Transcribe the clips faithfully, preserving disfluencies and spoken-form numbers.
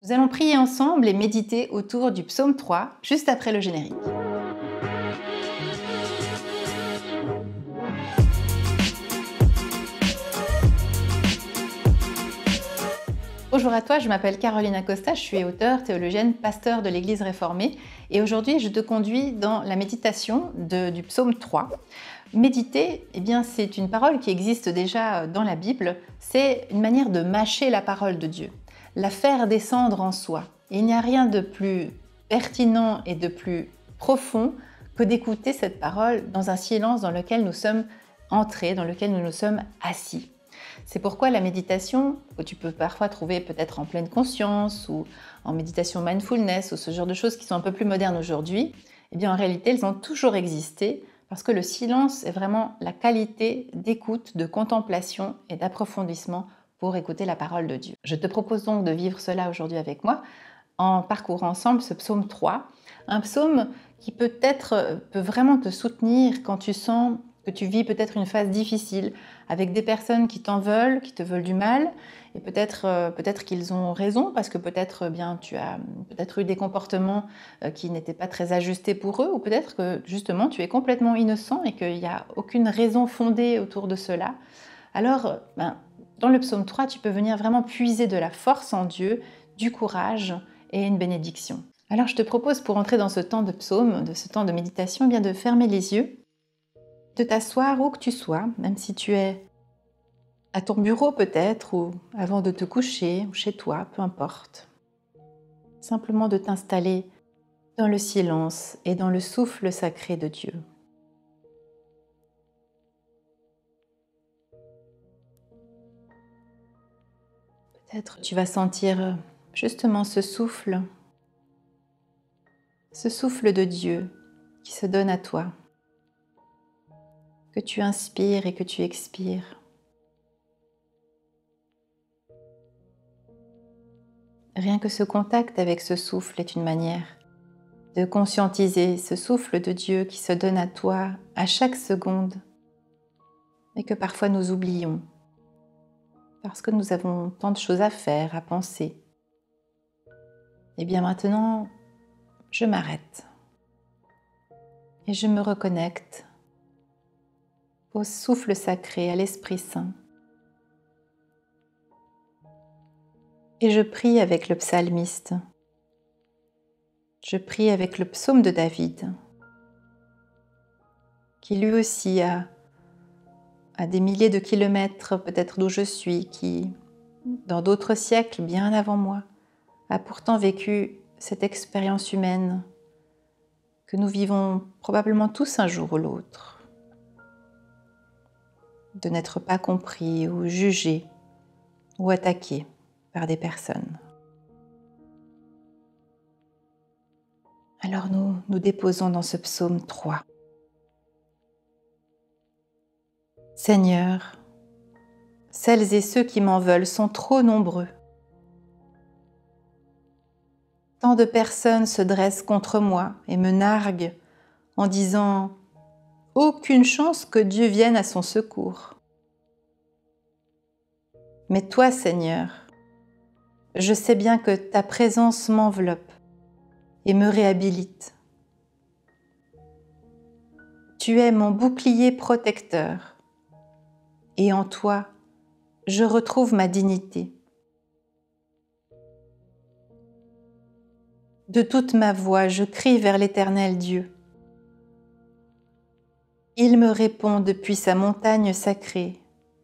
Nous allons prier ensemble et méditer autour du psaume trois, juste après le générique. Bonjour à toi, je m'appelle Caroline Acosta, je suis auteure, théologienne, pasteur de l'Église réformée et aujourd'hui je te conduis dans la méditation de, du psaume trois. Méditer, eh bien, c'est une parole qui existe déjà dans la Bible, c'est une manière de mâcher la parole de Dieu, la faire descendre en soi. Et il n'y a rien de plus pertinent et de plus profond que d'écouter cette parole dans un silence dans lequel nous sommes entrés, dans lequel nous nous sommes assis. C'est pourquoi la méditation, que tu peux parfois trouver peut-être en pleine conscience ou en méditation mindfulness ou ce genre de choses qui sont un peu plus modernes aujourd'hui, eh bien en réalité elles ont toujours existé parce que le silence est vraiment la qualité d'écoute, de contemplation et d'approfondissement pour écouter la parole de Dieu. Je te propose donc de vivre cela aujourd'hui avec moi en parcourant ensemble ce psaume trois, un psaume qui peut-être peut vraiment te soutenir quand tu sens que tu vis peut-être une phase difficile avec des personnes qui t'en veulent, qui te veulent du mal, et peut-être euh, peut-être qu'ils ont raison parce que peut-être eh bien tu as peut-être eu des comportements euh, qui n'étaient pas très ajustés pour eux, ou peut-être que justement tu es complètement innocent et qu'il n'y a aucune raison fondée autour de cela. Alors, ben, dans le psaume trois, tu peux venir vraiment puiser de la force en Dieu, du courage et une bénédiction. Alors je te propose pour entrer dans ce temps de psaume, de ce temps de méditation, eh bien de fermer les yeux, de t'asseoir où que tu sois, même si tu es à ton bureau peut-être, ou avant de te coucher, ou chez toi, peu importe. Simplement de t'installer dans le silence et dans le souffle sacré de Dieu. Peut-être tu vas sentir justement ce souffle, ce souffle de Dieu qui se donne à toi, que tu inspires et que tu expires. Rien que ce contact avec ce souffle est une manière de conscientiser ce souffle de Dieu qui se donne à toi à chaque seconde et que parfois nous oublions parce que nous avons tant de choses à faire, à penser. Et bien maintenant, je m'arrête et je me reconnecte au souffle sacré, à l'Esprit Saint. Et je prie avec le psalmiste. Je prie avec le psaume de David, qui lui aussi a, à des milliers de kilomètres peut-être d'où je suis, qui, dans d'autres siècles, bien avant moi, a pourtant vécu cette expérience humaine que nous vivons probablement tous un jour ou l'autre, de n'être pas compris ou jugé ou attaqué par des personnes. Alors nous nous déposons dans ce psaume trois. Seigneur, celles et ceux qui m'en veulent sont trop nombreux. Tant de personnes se dressent contre moi et me narguent en disant « Aucune chance que Dieu vienne à son secours ». Mais toi, Seigneur, je sais bien que ta présence m'enveloppe et me réhabilite. Tu es mon bouclier protecteur et en toi, je retrouve ma dignité. De toute ma voix, je crie vers l'Éternel Dieu. Il me répond depuis sa montagne sacrée.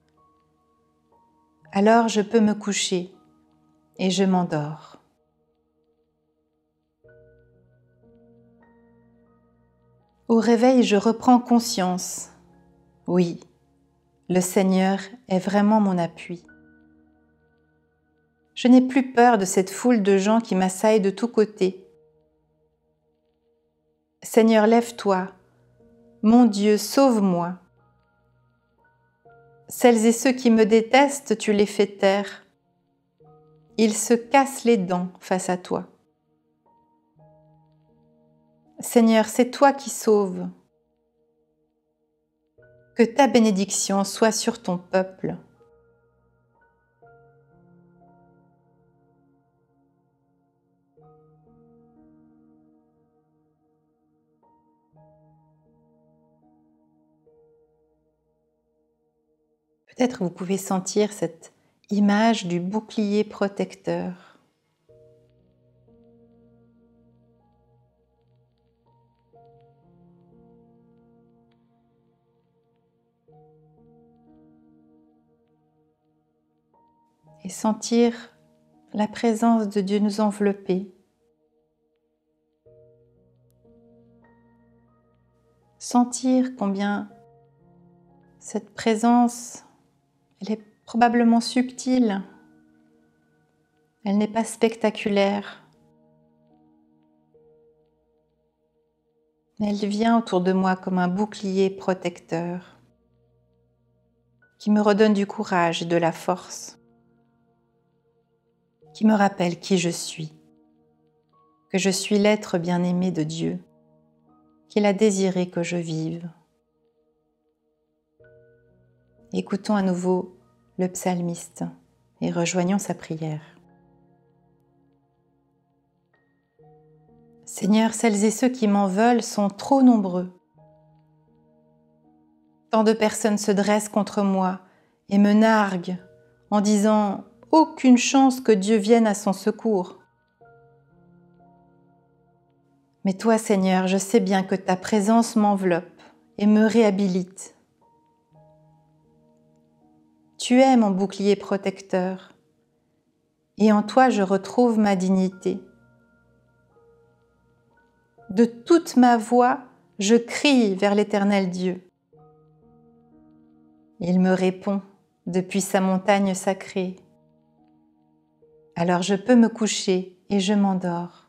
Alors je peux me coucher et je m'endors. Au réveil, je reprends conscience. Oui, le Seigneur est vraiment mon appui. Je n'ai plus peur de cette foule de gens qui m'assaillent de tous côtés. Seigneur, lève-toi. Mon Dieu, sauve-moi. Celles et ceux qui me détestent, tu les fais taire. Ils se cassent les dents face à toi. Seigneur, c'est toi qui sauves. Que ta bénédiction soit sur ton peuple. Peut-être vous pouvez sentir cette image du bouclier protecteur. Et sentir la présence de Dieu nous envelopper. Sentir combien cette présence, elle est probablement subtile, elle n'est pas spectaculaire, mais elle vient autour de moi comme un bouclier protecteur qui me redonne du courage et de la force, qui me rappelle qui je suis, que je suis l'être bien-aimé de Dieu, qu'il a désiré que je vive. Écoutons à nouveau le psalmiste et rejoignons sa prière. Seigneur, celles et ceux qui m'en veulent sont trop nombreux. Tant de personnes se dressent contre moi et me narguent en disant « Aucune chance que Dieu vienne à son secours ». Mais toi, Seigneur, je sais bien que ta présence m'enveloppe et me réhabilite. Tu es mon bouclier protecteur et en toi je retrouve ma dignité. De toute ma voix, je crie vers l'Éternel Dieu. Il me répond depuis sa montagne sacrée. Alors je peux me coucher et je m'endors.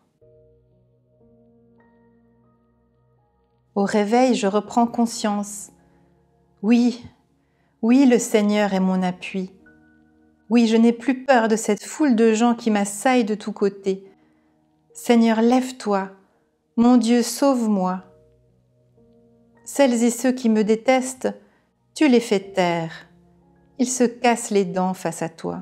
Au réveil, je reprends conscience. Oui, oui, le Seigneur est mon appui. Oui, je n'ai plus peur de cette foule de gens qui m'assaillent de tous côtés. Seigneur, lève-toi. Mon Dieu, sauve-moi. Celles et ceux qui me détestent, tu les fais taire. Ils se cassent les dents face à toi.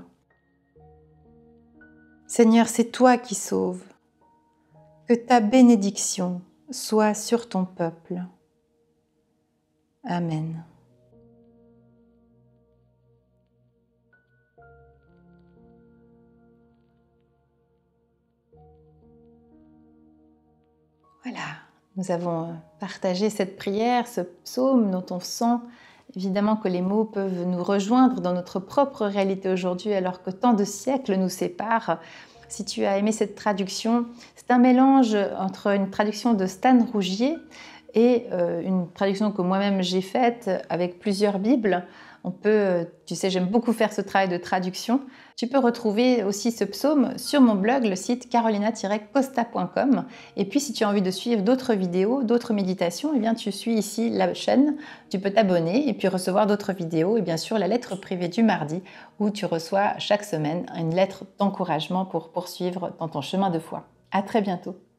Seigneur, c'est toi qui sauves. Que ta bénédiction soit sur ton peuple. Amen. Voilà, nous avons partagé cette prière, ce psaume dont on sent évidemment que les mots peuvent nous rejoindre dans notre propre réalité aujourd'hui alors que tant de siècles nous séparent. Si tu as aimé cette traduction, c'est un mélange entre une traduction de Stan Rougier et euh, une traduction que moi-même j'ai faite avec plusieurs Bibles. On peut, tu sais, j'aime beaucoup faire ce travail de traduction. Tu peux retrouver aussi ce psaume sur mon blog, le site carolina tiret costa point com. Et puis, si tu as envie de suivre d'autres vidéos, d'autres méditations, eh bien, tu suis ici la chaîne. Tu peux t'abonner et puis recevoir d'autres vidéos. Et bien sûr, la lettre privée du mardi, où tu reçois chaque semaine une lettre d'encouragement pour poursuivre dans ton chemin de foi. À très bientôt.